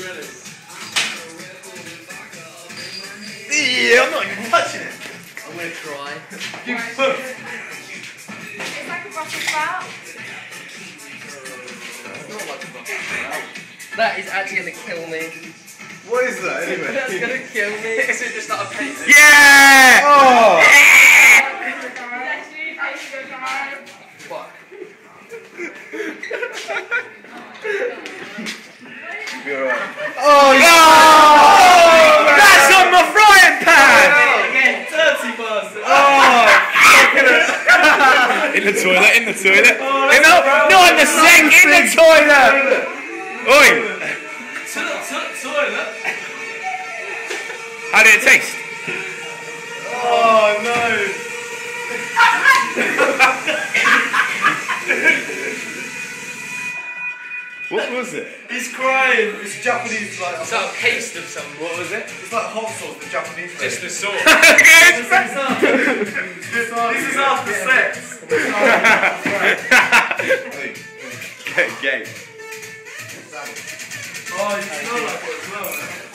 really? Yeah, I'm not even touching it. I'm gonna try. You It's like a Brussels sprout. It's not like a bucket. That is actually gonna kill me. What is that anyway? That's gonna kill me. Is it just like a paper? Yeah! Oh! Fuck. Be alright. Oh no! That's on my frying pan! Again, dirty bastard. Oh! In the toilet, in the toilet. Not in the sink, in the toilet! Oi! Toilet? How did it taste? Oh no! What was it? He's crying. It's Japanese like. It's like a paste of something. What was it? It's like hot sauce, the Japanese. Just the sauce. This is after sex. Gay. Oh, you smell like it as well.